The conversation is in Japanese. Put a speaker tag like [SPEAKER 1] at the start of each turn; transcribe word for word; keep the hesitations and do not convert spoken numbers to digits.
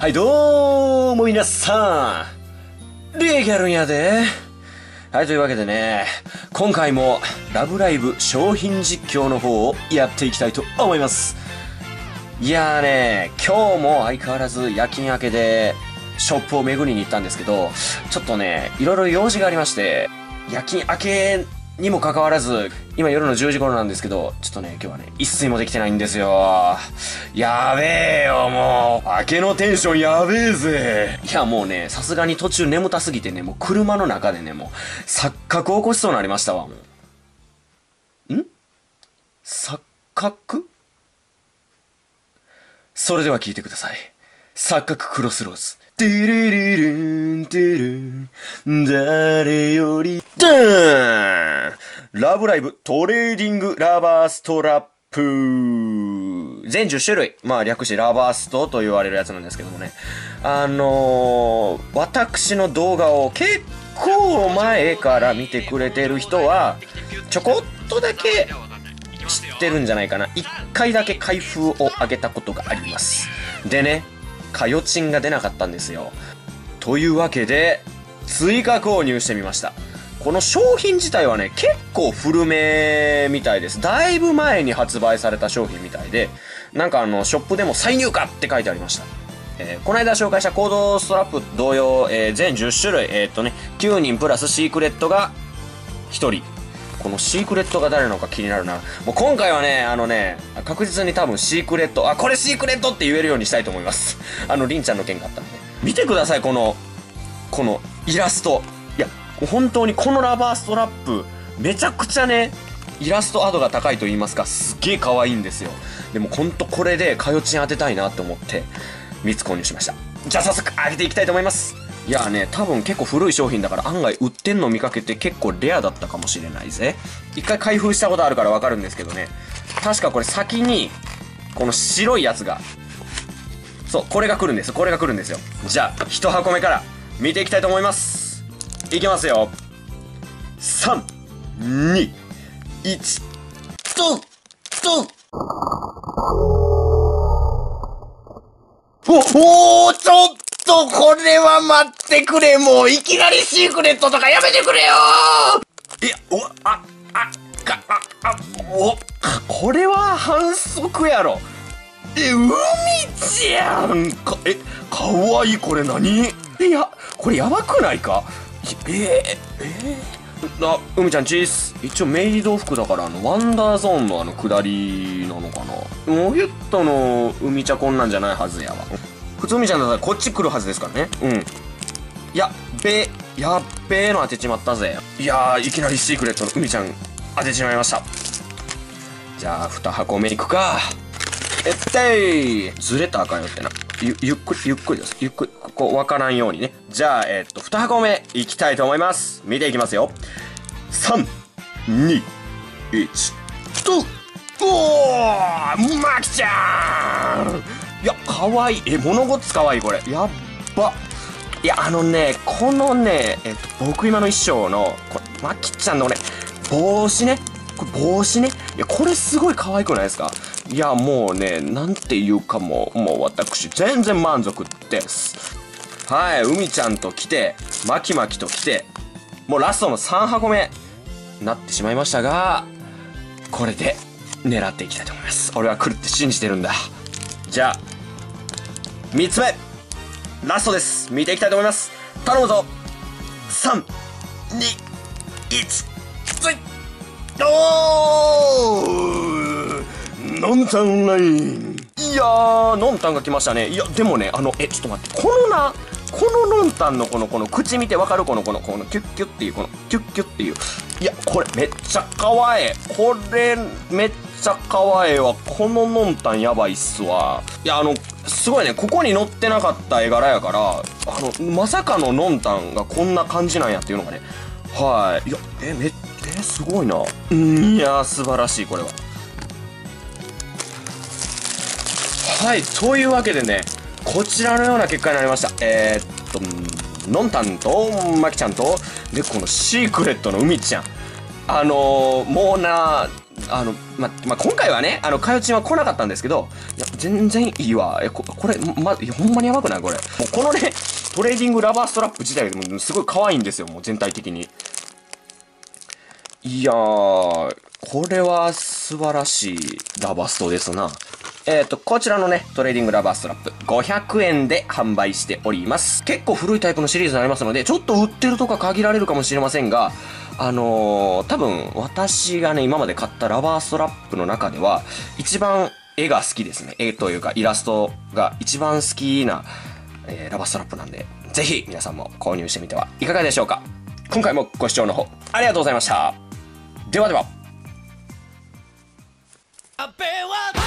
[SPEAKER 1] はい、どうも皆さん、レギャルンやで。はい、というわけでね、今回もラブライブ商品実況の方をやっていきたいと思います。いやーね、今日も相変わらず夜勤明けでショップを巡りに行ったんですけど、ちょっとね、いろいろ用事がありまして、夜勤明けにもかかわらず、今夜のじゅうじ頃なんですけど、ちょっとね、今日はね、一睡もできてないんですよ。やべえよ、もう。明けのテンションやべえぜ。いや、もうね、さすがに途中眠たすぎてね、もう車の中でね、もう、錯覚を起こしそうになりましたわ、もう。ん錯覚？それでは聞いてください。錯覚クロスローズ。テレレレンテレン誰よりダーンラブライブトレーディングラバーストラップ全じゅっ種類。まあ略してラバーストと言われるやつなんですけどもね。あのー、私の動画を結構前から見てくれてる人は、ちょこっとだけ知ってるんじゃないかな。一回だけ開封を上げたことがあります。でね、かよちんが出なかったんですよ。というわけで、追加購入してみました。この商品自体はね、結構古めみたいです。だいぶ前に発売された商品みたいで、なんかあの、ショップでも再入荷って書いてありました。えー、この間紹介したコードストラップ同様、えー、全じゅっ種類、えー、っとね、きゅうにんプラスシークレットがひとり。このシークレットが誰なのか気になるな。もう今回はね、あのね、確実に多分シークレット、あ、これシークレットって言えるようにしたいと思います。あの、りんちゃんの件があったんで。見てください、この、このイラスト。いや、本当にこのラバーストラップ、めちゃくちゃね、イラストアドが高いと言いますか、すっげえ可愛いんですよ。でもほんとこれでかよちん当てたいなって思って、みっつ購入しました。じゃあ早速開けていきたいと思います。いやーね、多分結構古い商品だから案外売ってんの見かけて結構レアだったかもしれないぜ。一回開封したことあるからわかるんですけどね。確かこれ先に、この白いやつが、そう、これが来るんです。これが来るんですよ。じゃあ、一箱目から見ていきたいと思います。いきますよ。さん、に、いち、ドンドンお、おー、ちょっとこれは待ってくれ。もういきなりシークレットとかやめてくれよー。いや、お、あ、あ、か、あ、あ、お、これは反則やろ。え、海じゃんか、え、かわいい。これ何？え、や、これやばくないか？えー、えー、あ、海ちゃんチーズ。一応メイド服だから、あの、ワンダーゾーンのあの、下りなのかな。モヒュットの海茶こんなんじゃないはずやわ。普通海ちゃんだったらこっち来るはずですからね。うん。やっべえ、やっべえの当てちまったぜ。いやー、いきなりシークレットの海ちゃん当てちまいました。じゃあ、に箱目いくか。えっていずれたらあかんよってな。ゆ、ゆっくり、ゆっくりです。ゆっくり、こう、わからんようにね。じゃあ、えっと、に箱目いきたいと思います。見ていきますよ。さん、に、いち、と、おーまきちゃんいや、かわいい。え、物ごっつかわいい、これ。やっば。いや、あのね、このね、えっと、僕今の衣装の、これ、まきちゃんのね、帽子ね。これ帽子ね。いや、これすごい可愛くないですか？いや、もうね、なんていうかもう、もう私、全然満足です。はい、海ちゃんと来て、まきまきと来て、もうラストのさん箱目、なってしまいましたが、これで、狙っていきたいと思います。俺は来るって信じてるんだ。じゃあ、みっつめ、ラストです。見ていきたいと思います。頼むぞ。さん、に、いち、ついおーノンタンライン。いやー、ノンタンが来ましたね。いや、でもね、あの、え、ちょっと待って。このな、このノンタンのこの、この口見てわかる？この、この、この、キュッキュッっていう、この、キュッキュッっていう。いや、これ、めっちゃ可愛い。これ、めっちゃ可愛いわ。このノンタンやばいっすわ。いや、あの、すごいね、ここに載ってなかった絵柄やから、あの、まさかのノンタンがこんな感じなんやっていうのがね。はい。いや、え、めっえー、すごいな。うん、いやー、素晴らしい、これは。はい、というわけでね、こちらのような結果になりました。えー、っと、のんたんと、まきちゃんと、で、このシークレットの海ちゃん。あのー、もうな、あの、ま、まあ、今回はね、あの、かよちんは来なかったんですけど、いや全然いいわ。え、ここれ、ま、ほんまにやばくないこれ。もうこのね、トレーディングラバーストラップ自体もすごい可愛いんですよ、もう全体的に。いやー、これは素晴らしいラバーストですな。えっと、こちらのね、トレーディングラバーストラップ、ごひゃくえんで販売しております。結構古いタイプのシリーズになりますので、ちょっと売ってるとか限られるかもしれませんが、あのー、多分、私がね、今まで買ったラバーストラップの中では、一番絵が好きですね。絵というか、イラストが一番好きな、えー、ラバーストラップなんで、ぜひ皆さんも購入してみてはいかがでしょうか。今回もご視聴の方、ありがとうございました。ではでは。